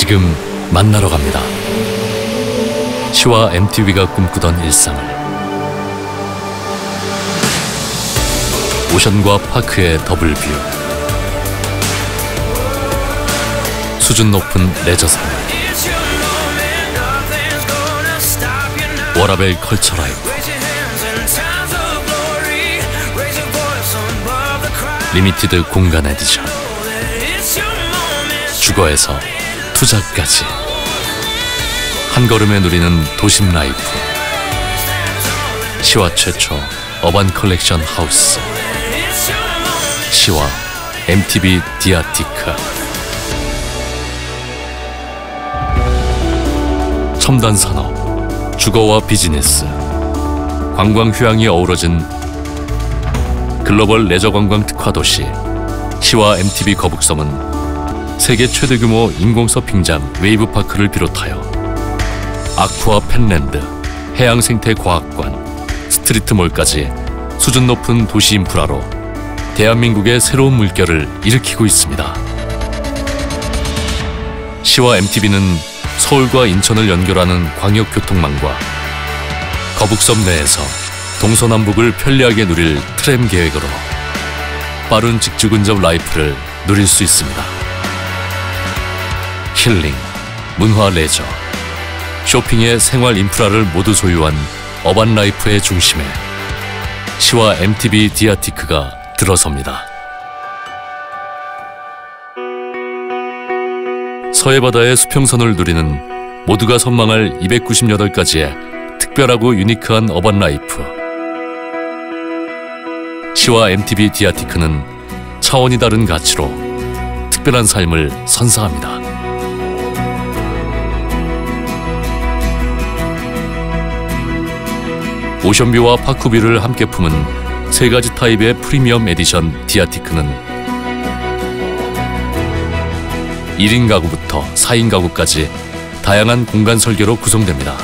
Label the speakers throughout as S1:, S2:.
S1: 지금 만나러 갑니다. 시와 MTV가 꿈꾸던 일상을. 오션과 파크의 더블 뷰. 수준 높은 레저 생활. 워라벨 컬처 라이프. 리미티드 공간 에디션. 주거에서 투자까지. 한 걸음에 누리는 도심 라이프. 시와 최초 어반 컬렉션 하우스. 시와 MTV 디아티크. 첨단 산업, 주거와 비즈니스, 관광 휴양이 어우러진 글로벌 레저 관광 특화 도시 시와 MTV 거북섬은 세계 최대 규모 인공 서핑장 웨이브파크를 비롯하여 아쿠아 펜랜드, 해양생태과학관, 스트리트몰까지 수준 높은 도시 인프라로 대한민국의 새로운 물결을 일으키고 있습니다. 시와 MTV는 서울과 인천을 연결하는 광역교통망과 거북섬 내에서 동서남북을 편리하게 누릴 트램 계획으로 빠른 직주근접 라이프를 누릴 수 있습니다. 힐링, 문화 레저, 쇼핑의 생활 인프라를 모두 소유한 어반 라이프의 중심에 시와 MTV 디아티크가 들어섭니다. 서해바다의 수평선을 누리는 모두가 선망할 298가지의 특별하고 유니크한 어반 라이프. 시와 MTV 디아티크는 차원이 다른 가치로 특별한 삶을 선사합니다. 오션뷰와 파크뷰를 함께 품은 세 가지 타입의 프리미엄 에디션 디아티크는 1인 가구부터 4인 가구까지 다양한 공간 설계로 구성됩니다.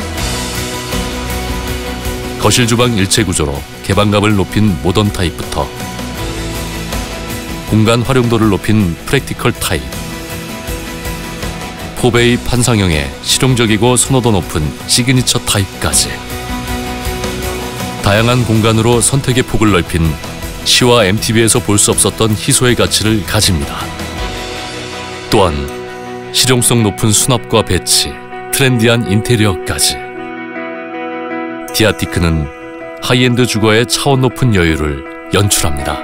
S1: 거실 주방 일체 구조로 개방감을 높인 모던 타입부터 공간 활용도를 높인 프랙티컬 타입, 4베이 판상형의 실용적이고 선호도 높은 시그니처 타입까지 다양한 공간으로 선택의 폭을 넓힌 시와 MTV에서 볼 수 없었던 희소의 가치를 가집니다. 또한 실용성 높은 수납과 배치, 트렌디한 인테리어까지. 디아티크는 하이엔드 주거의 차원 높은 여유를 연출합니다.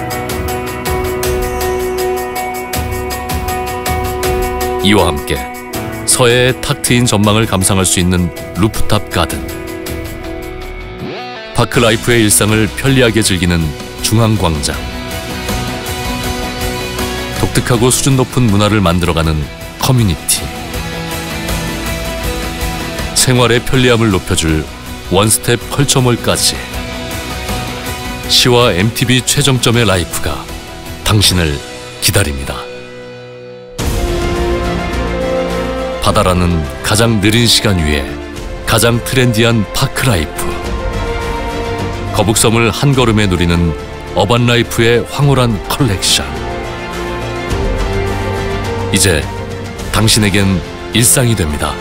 S1: 이와 함께 서해의 탁 트인 전망을 감상할 수 있는 루프탑 가든, 파크라이프의 일상을 편리하게 즐기는 중앙광장, 독특하고 수준 높은 문화를 만들어가는 커뮤니티, 생활의 편리함을 높여줄 원스텝 컬처몰까지 시와 MTV 최정점의 라이프가 당신을 기다립니다. 바다라는 가장 느린 시간 위에 가장 트렌디한 파크라이프. 거북섬을 한 걸음에 누리는 어반 라이프의 황홀한 컬렉션. 이제 당신에겐 일상이 됩니다.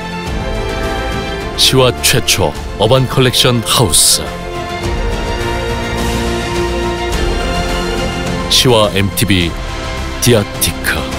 S1: 시와 최초 어반 컬렉션 하우스. 시와 MTV 디아티크.